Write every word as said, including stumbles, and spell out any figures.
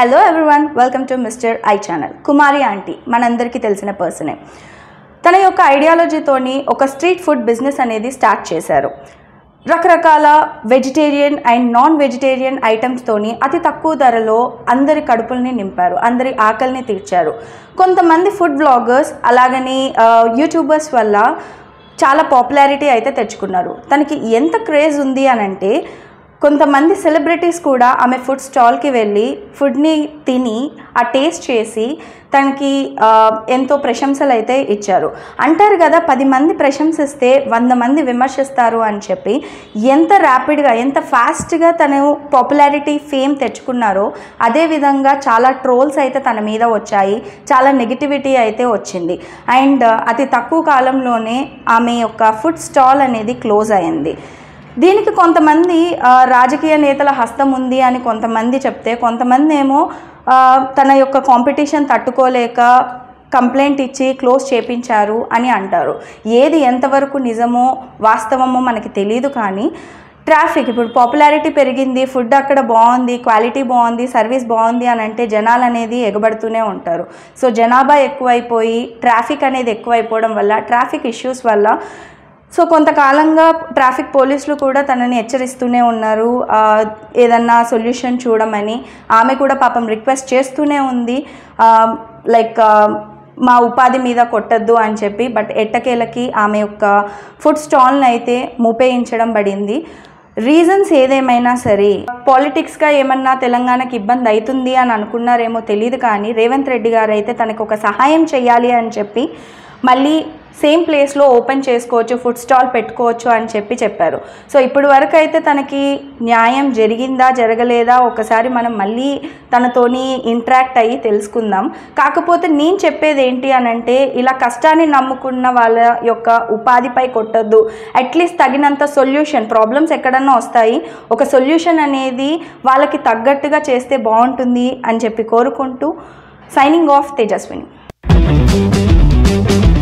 Hello everyone, welcome to mister I channel. Kumari aunty మనందరికీ తెలిసిన పర్సనే. తన యొక్క ఐడియాలజీతోని ఒక స్ట్రీట్ ఫుడ్ బిజినెస్ అనేది స్టార్ట్ చేశారు. రకరకాల వెజిటేరియన్ అండ్ నాన్ వెజిటేరియన్ ఐటమ్స్తోని అతి తక్కువ ధరలో అందరి కడుపుల్ని నింపారు, అందరి ఆకలిని తీర్చారు. కొంతమంది ఫుడ్ బ్లాగర్స్ అలాగని యూట్యూబర్స్ వల్ల చాలా పాపులారిటీ అయితే తెచ్చుకున్నారు. తనకి ఎంత క్రేజ్ ఉంది అని అంటే కొంతమంది సెలబ్రిటీస్ కూడా ఆమె ఫుడ్ స్టాల్కి వెళ్ళి ఫుడ్ని తిని ఆ టేస్ట్ చేసి తనకి ఎంతో ప్రశంసలు అయితే ఇచ్చారు. అంటారు కదా, పది మంది ప్రశంసిస్తే వంద మంది విమర్శిస్తారు అని చెప్పి ఎంత ర్యాపిడ్గా ఎంత ఫాస్ట్గా తను పాపులారిటీ ఫేమ్ తెచ్చుకున్నారో అదేవిధంగా చాలా ట్రోల్స్ అయితే తన మీద వచ్చాయి, చాలా నెగిటివిటీ అయితే వచ్చింది. అండ్ అతి తక్కువ కాలంలోనే ఆమె యొక్క ఫుడ్ స్టాల్ అనేది క్లోజ్ అయింది. దీనికి కొంతమంది రాజకీయ నేతల హస్తం ఉంది అని కొంతమంది చెప్తే, కొంతమంది ఏమో తన యొక్క కాంపిటీషన్ తట్టుకోలేక కంప్లైంట్ ఇచ్చి క్లోజ్ చేపించారు అని అంటారు. ఏది ఎంతవరకు నిజమో వాస్తవమో మనకి తెలియదు. కానీ ట్రాఫిక్ ఇప్పుడు పాపులారిటీ పెరిగింది, ఫుడ్ అక్కడ బాగుంది, క్వాలిటీ బాగుంది, సర్వీస్ బాగుంది అని అంటే జనాలు అనేది ఎగబడుతూనే ఉంటారు. సో జనాభా ఎక్కువైపోయి ట్రాఫిక్ అనేది ఎక్కువైపోవడం వల్ల, ట్రాఫిక్ ఇష్యూస్ వల్ల సో కొంతకాలంగా ట్రాఫిక్ పోలీసులు కూడా తనని హెచ్చరిస్తూనే ఉన్నారు, ఏదన్నా సొల్యూషన్ చూడమని. ఆమె కూడా పాపం రిక్వెస్ట్ చేస్తూనే ఉంది, లైక్ మా ఉపాధి మీద కొట్టద్దు అని చెప్పి. బట్ ఎట్టకేలకి ఆమె యొక్క ఫుడ్ స్టాల్ని అయితే మూపేయించడం పడింది. రీజన్స్ ఏదేమైనా సరే, పాలిటిక్స్గా ఏమన్నా తెలంగాణకి ఇబ్బంది అవుతుంది అని అనుకున్నారేమో తెలియదు. కానీ రేవంత్ రెడ్డి గారు అయితే తనకు ఒక సహాయం చేయాలి అని చెప్పి మళ్ళీ సేమ్ ప్లేస్లో ఓపెన్ చేసుకోవచ్చు, ఫుడ్ స్టాల్ పెట్టుకోవచ్చు అని చెప్పి చెప్పారు. సో ఇప్పుడు వరకు అయితే తనకి న్యాయం జరిగిందా జరగలేదా ఒకసారి మనం మళ్ళీ తనతోని ఇంటరాక్ట్ అయ్యి తెలుసుకుందాం. కాకపోతే నేను చెప్పేది ఏంటి అని అంటే, ఇలా కష్టాన్ని నమ్ముకున్న వాళ్ళ యొక్క ఉపాధిపై కొట్టద్దు. అట్లీస్ట్ తగినంత సొల్యూషన్, ప్రాబ్లమ్స్ ఎక్కడన్నా వస్తాయి, ఒక సొల్యూషన్ అనేది వాళ్ళకి తగ్గట్టుగా చేస్తే బాగుంటుంది అని చెప్పి కోరుకుంటూ సైనింగ్ ఆఫ్ తేజస్విని.